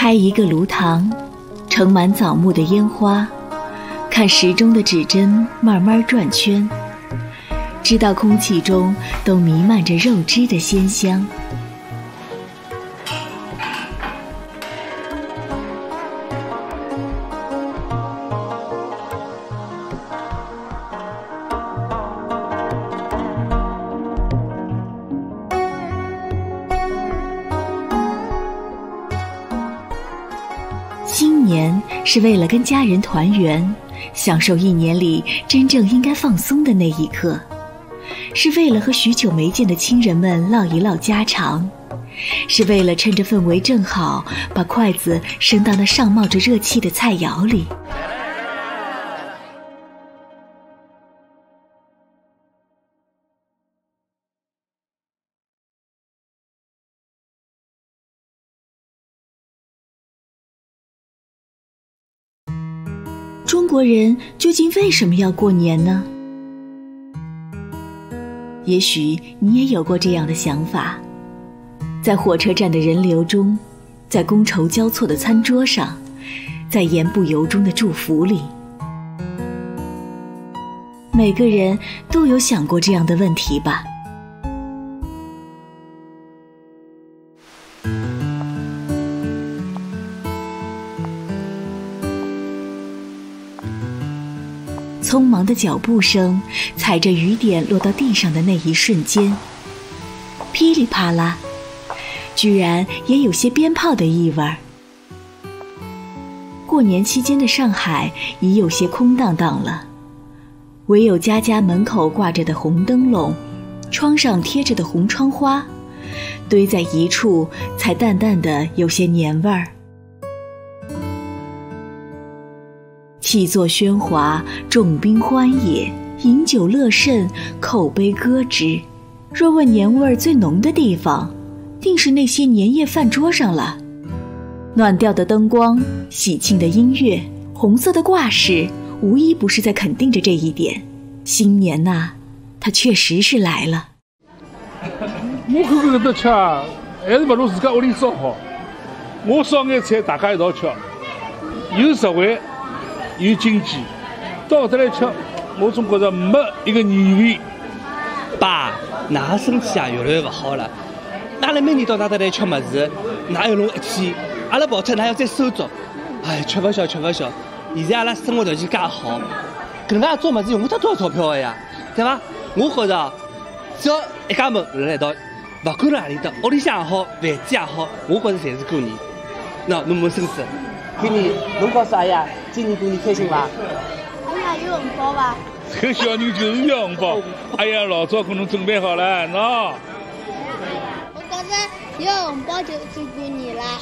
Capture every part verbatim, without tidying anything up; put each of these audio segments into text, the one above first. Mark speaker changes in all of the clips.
Speaker 1: 开一个炉膛，盛满枣木的烟花，看时钟的指针慢慢转圈，知道空气中都弥漫着肉汁的鲜香。新年是为了跟家人团圆，享受一年里真正应该放松的那一刻，是为了和许久没见的亲人们唠一唠家常，是为了趁着氛围正好，把筷子伸到那上冒着热气的菜肴里。中国人究竟为什么要过年呢？也许你也有过这样的想法，在火车站的人流中，在觥筹交错的餐桌上，在言不由衷的祝福里，每个人都有想过这样的问题吧。匆忙的脚步声，踩着雨点落到地上的那一瞬间，噼里啪啦，居然也有些鞭炮的意味儿。过年期间的上海已有些空荡荡了，唯有家家门口挂着的红灯笼，窗上贴着的红窗花，堆在一处，才淡淡的有些年味儿。气作喧哗，众宾欢也，饮酒乐甚，口杯歌之。若问年味儿最浓的地方，定是那些年夜饭桌上了。暖调的灯光，喜庆的音乐，红色的挂饰，无一不是在肯定着这一点。新年呐、啊，它确实是来了。
Speaker 2: 我看看搿搭吃，还是不如自家屋里烧好。我烧眼菜，大家一道吃，有实惠。有经济，到搿搭来吃，我总觉着没一个年味。
Speaker 3: 爸，㑚身体啊越来越勿好了，㑚来每年到㑚搭来吃物事，㑚要弄一天，阿拉跑脱㑚要再收足。哎，吃勿消，吃勿消。现在阿拉生活条件介好，搿能介做物事用勿脱多少钞票个呀，对伐？我觉着，只要一家门辣辣一道，勿管辣何里搭，屋里向也好，饭子也好，我觉着侪是过年。喏，侬问孙子。今年，侬告诉阿爷，今年过年开心伐？
Speaker 4: 阿爷有红包伐？
Speaker 2: 这个小人就是要红包，阿爷老早给侬准备好了，喏。
Speaker 4: 我觉着有红包就就过年了。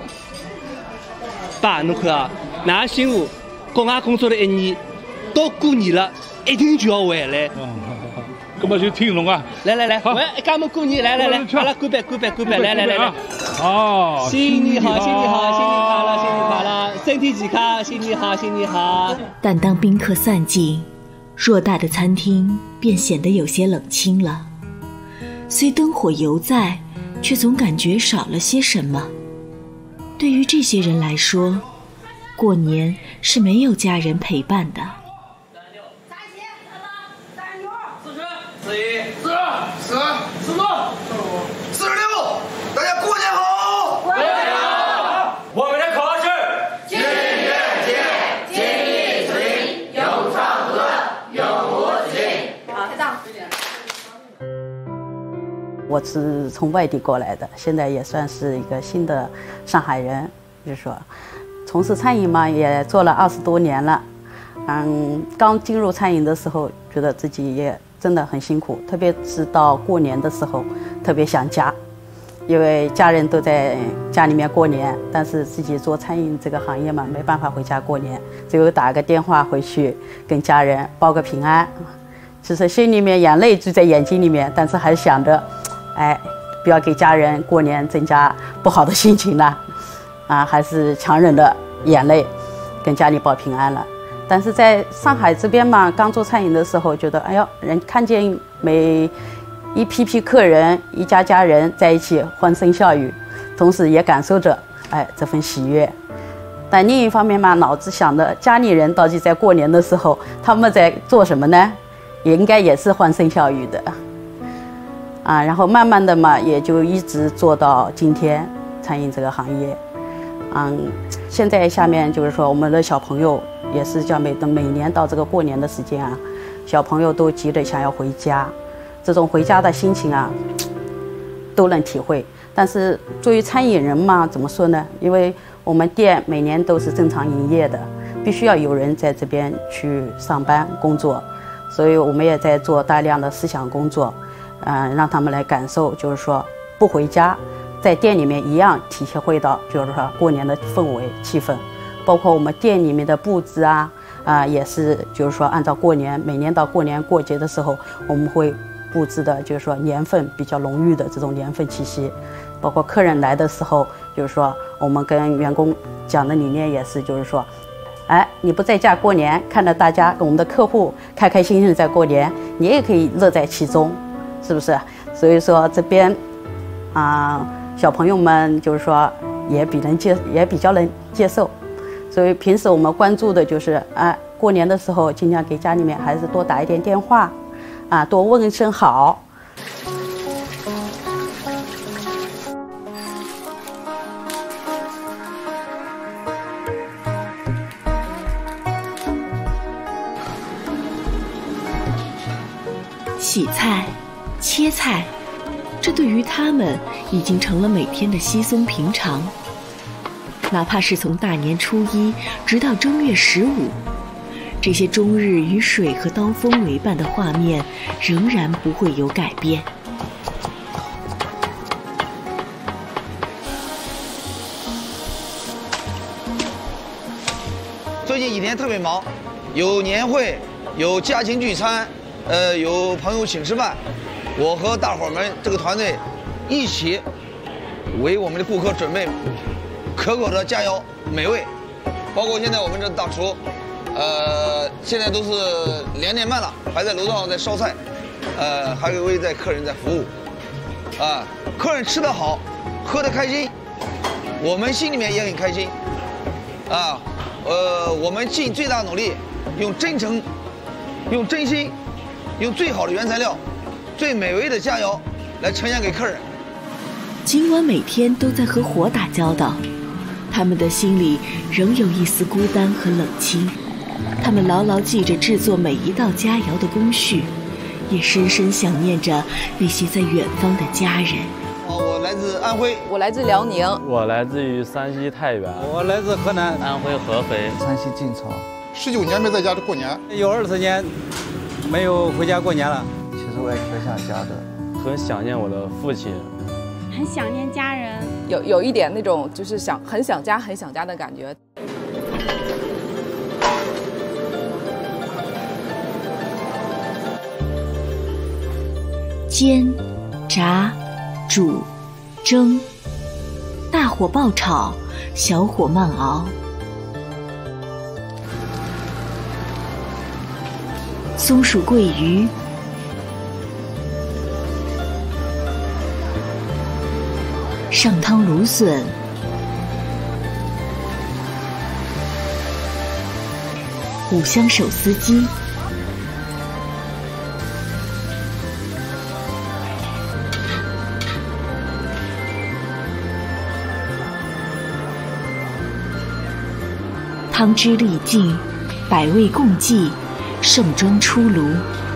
Speaker 3: 爸，侬看啊，㑚媳妇国外工作了一年，到过年了，一定就要回来。
Speaker 2: 嗯，搿么就听侬啊。
Speaker 3: 来来来，我一家门过年，来来来，阿拉干杯干杯干杯，来来来来。
Speaker 2: 哦，
Speaker 3: 新年好，新年好，新年快乐，新年快乐，身体健康，新年好，新年好。
Speaker 1: 但当宾客散尽，偌大的餐厅便显得有些冷清了。虽灯火犹在，却总感觉少了些什么。对于这些人来说，过年是没有家人陪伴的。
Speaker 5: 四一、四二、四四六、四十六，大家过年好！过年好！我们的口号是：金元节，金一存，永昌和，永无尽。好，开档。
Speaker 6: 我是从外地过来的，现在也算是一个新的上海人，就是说，从事餐饮嘛，也做了二十多年了。嗯，刚进入餐饮的时候，觉得自己也真的很辛苦，特别是到过年的时候，特别想家，因为家人都在家里面过年，但是自己做餐饮这个行业嘛，没办法回家过年，只有打个电话回去跟家人报个平安。其实心里面眼泪就在眼睛里面，但是还是想着，哎，不要给家人过年增加不好的心情了，啊，还是强忍的眼泪跟家里报平安了。但是在上海这边嘛，刚做餐饮的时候，觉得哎呦，人看见每一批批客人、一家家人在一起欢声笑语，同时也感受着哎，这份喜悦。但另一方面嘛，脑子想的家里人到底在过年的时候他们在做什么呢？也应该也是欢声笑语的。啊，然后慢慢的嘛，也就一直做到今天餐饮这个行业。嗯，现在下面就是说我们的小朋友也是叫每每年到这个过年的时间啊，小朋友都急着想要回家，这种回家的心情啊，都能体会。但是作为餐饮人嘛，怎么说呢？因为我们店每年都是正常营业的，必须要有人在这边去上班工作，所以我们也在做大量的思想工作，嗯、呃，让他们来感受，就是说不回家，在店里面一样体会到，就是说过年的氛围气氛，包括我们店里面的布置啊，啊、呃，也是就是说按照过年，每年到过年过节的时候，我们会布置的，就是说年份比较浓郁的这种年份气息。包括客人来的时候，就是说我们跟员工讲的理念也是，就是说，哎，你不在家过年，看到大家我们的客户开开心心在过年，你也可以乐在其中，是不是？所以说这边啊、呃，小朋友们就是说也比能接，也比较能接受。所以平时我们关注的就是，啊，过年的时候尽量给家里面孩子多打一点电话，啊，多问一声好。
Speaker 1: 洗菜、切菜，这对于他们已经成了每天的稀松平常。哪怕是从大年初一直到正月十五，这些终日与水和刀锋为伴的画面仍然不会有改变。
Speaker 5: 最近几天特别忙，有年会，有家庭聚餐。呃，有朋友请吃饭，我和大伙们这个团队一起为我们的顾客准备可口的佳肴美味，包括现在我们这大厨，呃，现在都是两点半了，还在楼道上在烧菜，呃，还有一位在客人在服务，啊，客人吃得好，喝得开心，我们心里面也很开心，啊，呃，我们尽最大努力，用真诚，用真心。用最好的原材料，最美味的佳肴来呈现给客人。
Speaker 1: 尽管每天都在和火打交道，他们的心里仍有一丝孤单和冷清。他们牢牢记着制作每一道佳肴的工序，也深深想念着那些在远方的家人。
Speaker 5: 哦，我来自安徽，
Speaker 7: 我来自辽宁，
Speaker 8: 我来自于山西太原，
Speaker 9: 我来自河南，
Speaker 8: 安徽合肥，
Speaker 10: 山西晋朝。
Speaker 11: 十九年没在家过年，
Speaker 9: 有二十年没有回家过年了。
Speaker 10: 其实我也挺想家的，
Speaker 8: 很想念我的父亲，
Speaker 12: 很想念家人，
Speaker 7: 有有一点那种就是想很想家、很想家的感觉。
Speaker 1: 煎、炸、煮、蒸，大火爆炒，小火慢熬。松鼠桂鱼，上汤芦笋，五香手撕鸡，汤汁力尽，百味共济，盛装出炉。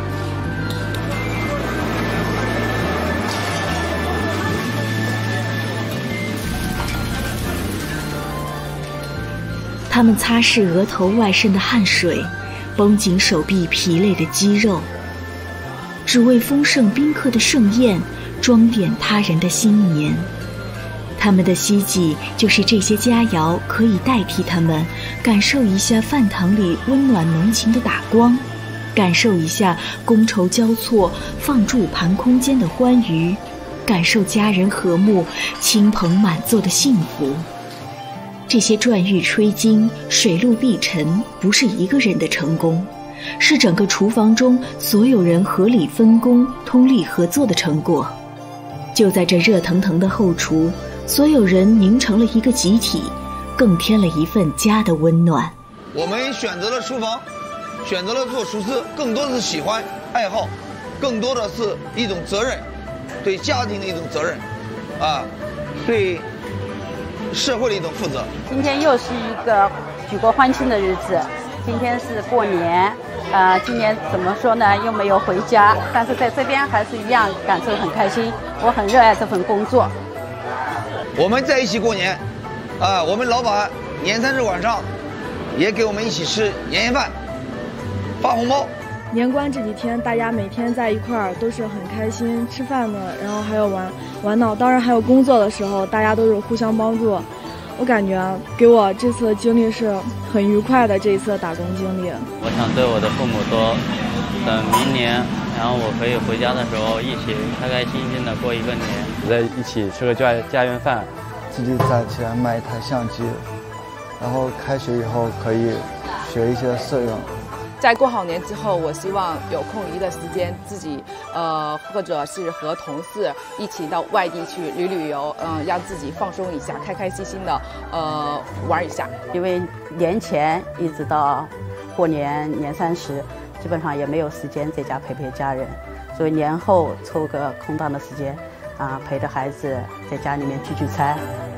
Speaker 1: 他们擦拭额头外渗的汗水，绷紧手臂疲累的肌肉，只为丰盛宾客的盛宴，装点他人的新年。他们的希冀就是这些佳肴可以代替他们感受一下饭堂里温暖浓情的打光，感受一下觥筹交错放诸盘空间的欢愉，感受家人和睦亲朋满座的幸福。这些转玉吹金，水陆碧沉，不是一个人的成功，是整个厨房中所有人合理分工、通力合作的成果。就在这热腾腾的后厨， 所有人凝成了一个集体，更添了一份家的温暖。
Speaker 5: 我们选择了厨房，选择了做厨师，更多的是喜欢、爱好，更多的是一种责任，对家庭的一种责任，啊，对社会的一种负责。
Speaker 6: 今天又是一个举国欢庆的日子，今天是过年，呃，今年怎么说呢？又没有回家，但是在这边还是一样感受很开心。我很热爱这份工作。
Speaker 5: 我们在一起过年，啊，我们老板年三十晚上也给我们一起吃年夜饭，发红包。
Speaker 13: 年关这几天，大家每天在一块儿都是很开心，吃饭的，然后还有玩玩闹，当然还有工作的时候，大家都是互相帮助。我感觉给我这次的经历是很愉快的，这一次的打工经历。
Speaker 8: 我想对我的父母说，等明年，然后我可以回家的时候，一起开开心心的过一个年，在一起吃个家家园饭，
Speaker 10: 自己攒钱买一台相机，然后开学以后可以学一些摄影。
Speaker 7: 在过好年之后，我希望有空余的时间，自己呃，或者是和同事一起到外地去旅旅游，嗯、呃，让自己放松一下，开开心心的呃玩一下。
Speaker 6: 因为年前一直到过年年三十，基本上也没有时间在家陪陪家人，所以年后抽个空档的时间，啊，陪着孩子在家里面聚聚餐。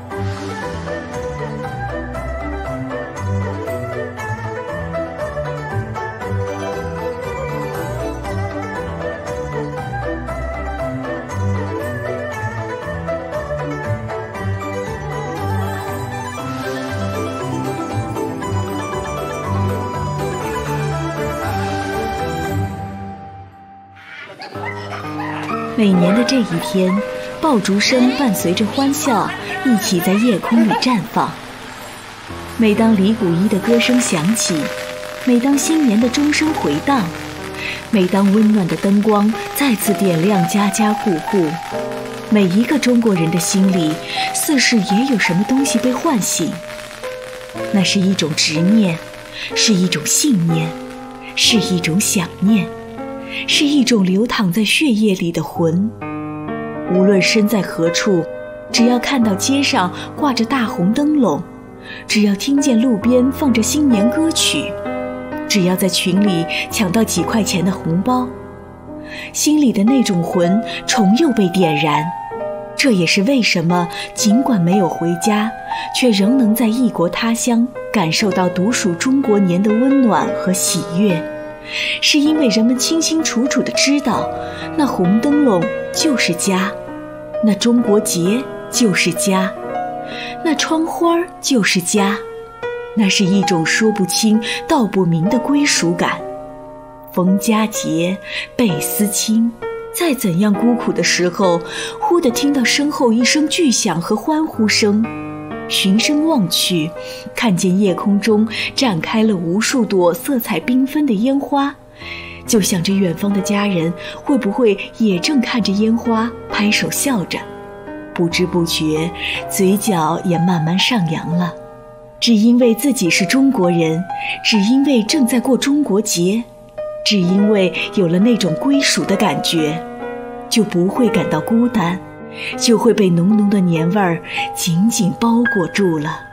Speaker 1: 每年的这一天，爆竹声伴随着欢笑，一起在夜空里绽放。每当李谷一的歌声响起，每当新年的钟声回荡，每当温暖的灯光再次点亮家家户户，每一个中国人的心里，似是也有什么东西被唤醒。那是一种执念，是一种信念，是一种想念，是一种流淌在血液里的魂。无论身在何处，只要看到街上挂着大红灯笼，只要听见路边放着新年歌曲，只要在群里抢到几块钱的红包，心里的那种魂重又被点燃。这也是为什么尽管没有回家，却仍能在异国他乡感受到独属中国年的温暖和喜悦，是因为人们清清楚楚地知道，那红灯笼就是家，那中国结就是家，那窗花就是家，那是一种说不清道不明的归属感。逢佳节倍思亲，再怎样孤苦的时候，忽地听到身后一声巨响和欢呼声，循声望去，看见夜空中绽开了无数朵色彩缤纷的烟花，就想着远方的家人会不会也正看着烟花拍手笑着，不知不觉嘴角也慢慢上扬了。只因为自己是中国人，只因为正在过中国节，只因为有了那种归属的感觉，就不会感到孤单，就会被浓浓的年味儿紧紧包裹住了。